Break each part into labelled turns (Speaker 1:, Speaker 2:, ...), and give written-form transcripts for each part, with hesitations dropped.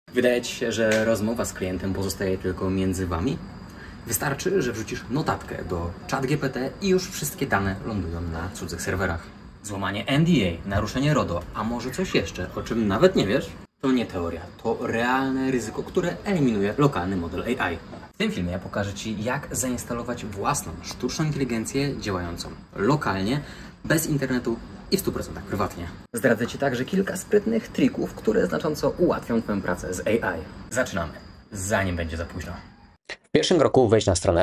Speaker 1: Wydaje Ci się, że rozmowa z klientem pozostaje tylko między Wami? Wystarczy, że wrzucisz notatkę do ChatGPT i już wszystkie dane lądują na cudzych serwerach. Złamanie NDA, naruszenie RODO, a może coś jeszcze, o czym nawet nie wiesz? To nie teoria, to realne ryzyko, które eliminuje lokalny model AI. W tym filmie ja pokażę Ci, jak zainstalować własną sztuczną inteligencję działającą lokalnie, bez internetu i w 100% prywatnie. Zdradzę Ci także kilka sprytnych trików, które znacząco ułatwią Twoją pracę z AI. Zaczynamy, zanim będzie za późno.
Speaker 2: W pierwszym kroku wejdź na stronę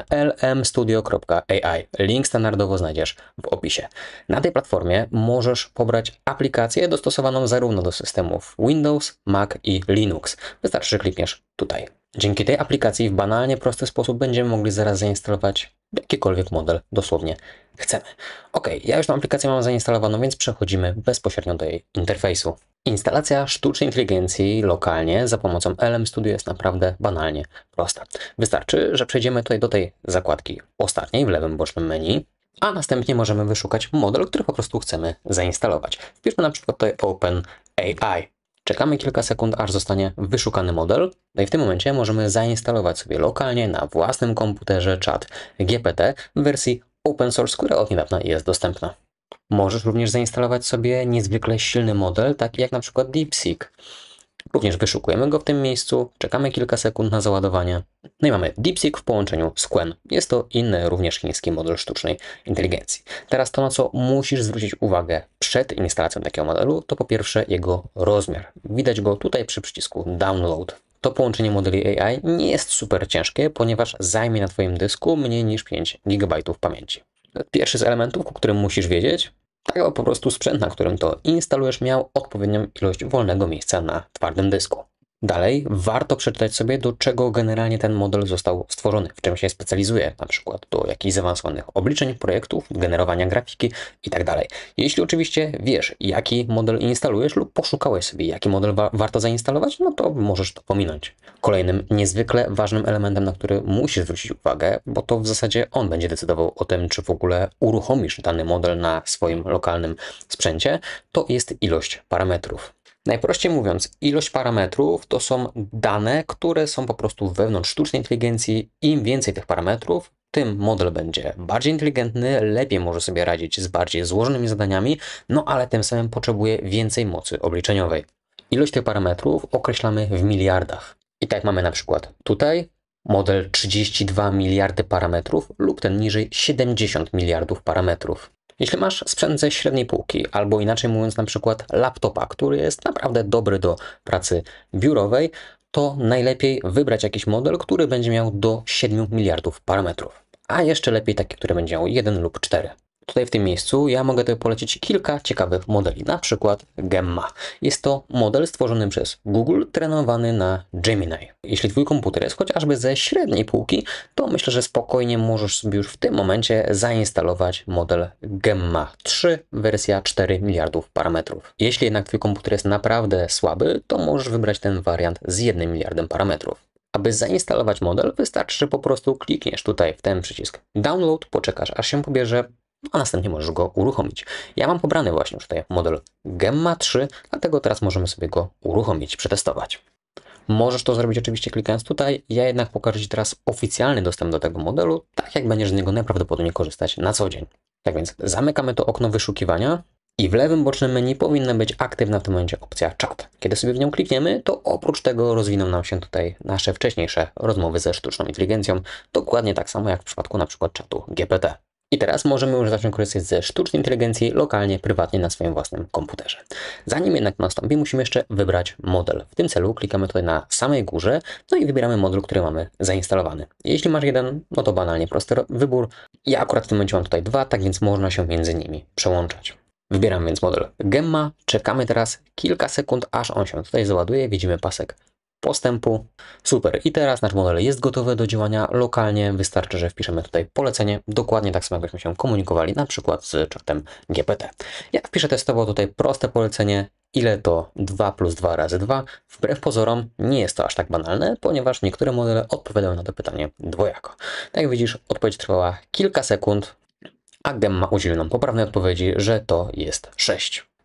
Speaker 2: lmstudio.ai. Link standardowo znajdziesz w opisie. Na tej platformie możesz pobrać aplikację dostosowaną zarówno do systemów Windows, Mac i Linux. Wystarczy, że klikniesz tutaj. Dzięki tej aplikacji w banalnie prosty sposób będziemy mogli zaraz zainstalować jakikolwiek model dosłownie chcemy. Ok, ja już tę aplikację mam zainstalowaną, więc przechodzimy bezpośrednio do jej interfejsu. Instalacja sztucznej inteligencji lokalnie za pomocą LM Studio jest naprawdę banalnie prosta. Wystarczy, że przejdziemy tutaj do tej zakładki ostatniej w lewym bocznym menu, a następnie możemy wyszukać model, który po prostu chcemy zainstalować. Wpiszmy na przykład tutaj OpenAI. Czekamy kilka sekund, aż zostanie wyszukany model. No i w tym momencie możemy zainstalować sobie lokalnie na własnym komputerze czat GPT w wersji open source, która od niedawna jest dostępna. Możesz również zainstalować sobie niezwykle silny model, taki jak na przykład DeepSeek. Również wyszukujemy go w tym miejscu, czekamy kilka sekund na załadowanie. No i mamy DeepSeek w połączeniu z Qwen. Jest to inny, również chiński model sztucznej inteligencji. Teraz to, na co musisz zwrócić uwagę przed instalacją takiego modelu, to po pierwsze jego rozmiar. Widać go tutaj przy przycisku Download. To połączenie modeli AI nie jest super ciężkie, ponieważ zajmie na Twoim dysku mniej niż 5 GB pamięci. Pierwszy z elementów, o którym musisz wiedzieć, tak po prostu sprzęt, na którym to instalujesz, miał odpowiednią ilość wolnego miejsca na twardym dysku. Dalej warto przeczytać sobie, do czego generalnie ten model został stworzony, w czym się specjalizuje, na przykład do jakichś zaawansowanych obliczeń, projektów, generowania grafiki itd. Jeśli oczywiście wiesz, jaki model instalujesz lub poszukałeś sobie, jaki model warto zainstalować, no to możesz to pominąć. Kolejnym niezwykle ważnym elementem, na który musisz zwrócić uwagę, bo to w zasadzie on będzie decydował o tym, czy w ogóle uruchomisz dany model na swoim lokalnym sprzęcie, to jest ilość parametrów. Najprościej mówiąc, ilość parametrów to są dane, które są po prostu wewnątrz sztucznej inteligencji. Im więcej tych parametrów, tym model będzie bardziej inteligentny, lepiej może sobie radzić z bardziej złożonymi zadaniami, no ale tym samym potrzebuje więcej mocy obliczeniowej. Ilość tych parametrów określamy w miliardach. I tak mamy na przykład tutaj model 32 miliardy parametrów lub ten niżej 70 miliardów parametrów. Jeśli masz sprzęt ze średniej półki, albo inaczej mówiąc na przykład laptopa, który jest naprawdę dobry do pracy biurowej, to najlepiej wybrać jakiś model, który będzie miał do 7 miliardów parametrów. A jeszcze lepiej taki, który będzie miał 1 lub 4. Tutaj w tym miejscu ja mogę tutaj polecić kilka ciekawych modeli, na przykład Gemma. Jest to model stworzony przez Google, trenowany na Gemini. Jeśli Twój komputer jest chociażby ze średniej półki, to myślę, że spokojnie możesz sobie już w tym momencie zainstalować model Gemma 3, wersja 4 miliardów parametrów. Jeśli jednak Twój komputer jest naprawdę słaby, to możesz wybrać ten wariant z 1 miliardem parametrów. Aby zainstalować model, wystarczy, że po prostu klikniesz tutaj w ten przycisk Download, poczekasz aż się pobierze, a następnie możesz go uruchomić. Ja mam pobrany właśnie już tutaj model Gemma 3, dlatego teraz możemy sobie go uruchomić, przetestować. Możesz to zrobić oczywiście klikając tutaj, ja jednak pokażę Ci teraz oficjalny dostęp do tego modelu, tak jak będziesz z niego najprawdopodobniej korzystać na co dzień. Tak więc zamykamy to okno wyszukiwania i w lewym bocznym menu powinna być aktywna w tym momencie opcja czat. Kiedy sobie w nią klikniemy, to oprócz tego rozwiną nam się tutaj nasze wcześniejsze rozmowy ze sztuczną inteligencją, dokładnie tak samo jak w przypadku na przykład czatu GPT. I teraz możemy już zacząć korzystać ze sztucznej inteligencji lokalnie, prywatnie na swoim własnym komputerze. Zanim jednak to nastąpi, musimy jeszcze wybrać model. W tym celu klikamy tutaj na samej górze, no i wybieramy model, który mamy zainstalowany. Jeśli masz jeden, no to banalnie prosty wybór. Ja akurat w tym momencie mam tutaj 2, tak więc można się między nimi przełączać. Wybieram więc model Gemma, czekamy teraz kilka sekund, aż on się tutaj załaduje, widzimy pasek postępu. Super. I teraz nasz model jest gotowy do działania lokalnie. Wystarczy, że wpiszemy tutaj polecenie, dokładnie tak samo jakbyśmy się komunikowali na przykład z czatem GPT. Ja wpiszę testowo tutaj proste polecenie, ile to 2 plus 2 razy 2. Wbrew pozorom nie jest to aż tak banalne, ponieważ niektóre modele odpowiadają na to pytanie dwojako. Tak jak widzisz, odpowiedź trwała kilka sekund, a Gemma udzielił nam poprawnej odpowiedzi, że to jest 6.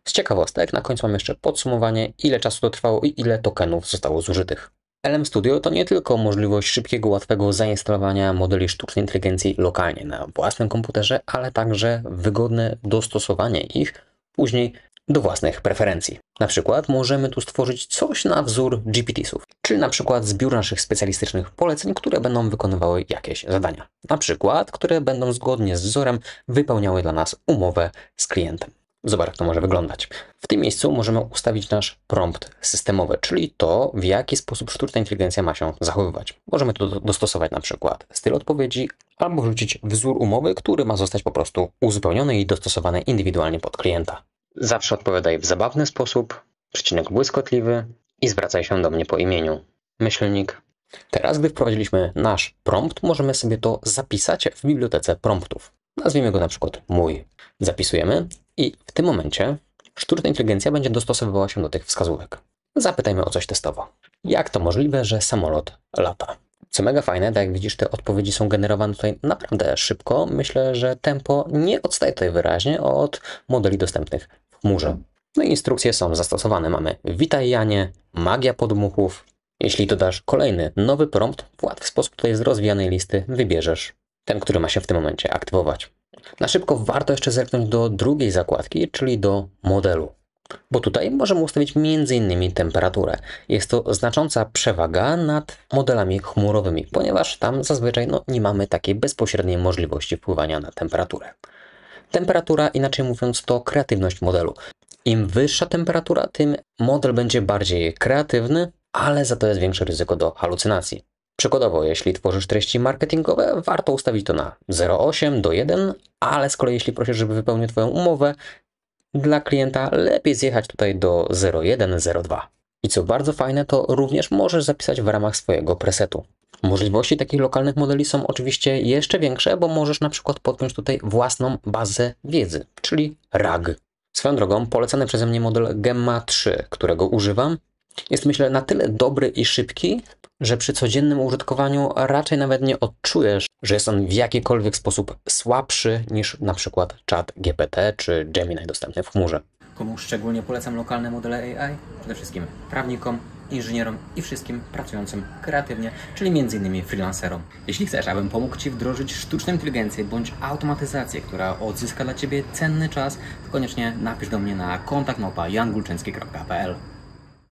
Speaker 2: Z ciekawostek na końcu mam jeszcze podsumowanie, ile czasu to trwało i ile tokenów zostało zużytych. LM Studio to nie tylko możliwość szybkiego, łatwego zainstalowania modeli sztucznej inteligencji lokalnie na własnym komputerze, ale także wygodne dostosowanie ich później do własnych preferencji. Na przykład możemy tu stworzyć coś na wzór GPT-sów, czyli na przykład zbiór naszych specjalistycznych poleceń, które będą wykonywały jakieś zadania. Na przykład, które będą zgodnie z wzorem wypełniały dla nas umowę z klientem. Zobacz, jak to może wyglądać. W tym miejscu możemy ustawić nasz prompt systemowy, czyli to, w jaki sposób sztuczna inteligencja ma się zachowywać. Możemy tu dostosować na przykład styl odpowiedzi albo wrzucić wzór umowy, który ma zostać po prostu uzupełniony i dostosowany indywidualnie pod klienta. Zawsze odpowiadaj w zabawny sposób, przecinek błyskotliwy i zwracaj się do mnie po imieniu. Myślnik. Teraz, gdy wprowadziliśmy nasz prompt, możemy sobie to zapisać w bibliotece promptów. Nazwijmy go na przykład mój. Zapisujemy i w tym momencie sztuczna inteligencja będzie dostosowywała się do tych wskazówek. Zapytajmy o coś testowo. Jak to możliwe, że samolot lata? Co mega fajne, tak jak widzisz, te odpowiedzi są generowane tutaj naprawdę szybko. Myślę, że tempo nie odstaje tutaj wyraźnie od modeli dostępnych w chmurze. No i instrukcje są zastosowane. Mamy witaj Janie, magia podmuchów. Jeśli dodasz kolejny nowy prompt, w łatwy sposób tutaj z rozwijanej listy wybierzesz ten, który ma się w tym momencie aktywować. Na szybko warto jeszcze zerknąć do drugiej zakładki, czyli do modelu. Bo tutaj możemy ustawić m.in. temperaturę. Jest to znacząca przewaga nad modelami chmurowymi, ponieważ tam zazwyczaj nie mamy takiej bezpośredniej możliwości wpływania na temperaturę. Temperatura, inaczej mówiąc, to kreatywność modelu. Im wyższa temperatura, tym model będzie bardziej kreatywny, ale za to jest większe ryzyko do halucynacji. Przykładowo, jeśli tworzysz treści marketingowe, warto ustawić to na 0,8 do 1, ale z kolei jeśli prosisz, żeby wypełnił Twoją umowę dla klienta, lepiej zjechać tutaj do 0,1, 0,2. I co bardzo fajne, to również możesz zapisać w ramach swojego presetu. Możliwości takich lokalnych modeli są oczywiście jeszcze większe, bo możesz na przykład podpiąć tutaj własną bazę wiedzy, czyli RAG. Swoją drogą, polecany przeze mnie model Gemma 3, którego używam, jest myślę na tyle dobry i szybki, że przy codziennym użytkowaniu raczej nawet nie odczujesz, że jest on w jakikolwiek sposób słabszy niż na przykład ChatGPT czy Gemini dostępny w chmurze.
Speaker 1: Komu szczególnie polecam lokalne modele AI? Przede wszystkim prawnikom, inżynierom i wszystkim pracującym kreatywnie, czyli m.in. freelancerom. Jeśli chcesz, abym pomógł Ci wdrożyć sztuczną inteligencję bądź automatyzację, która odzyska dla Ciebie cenny czas, to koniecznie napisz do mnie na kontakt@jangulczyński.pl.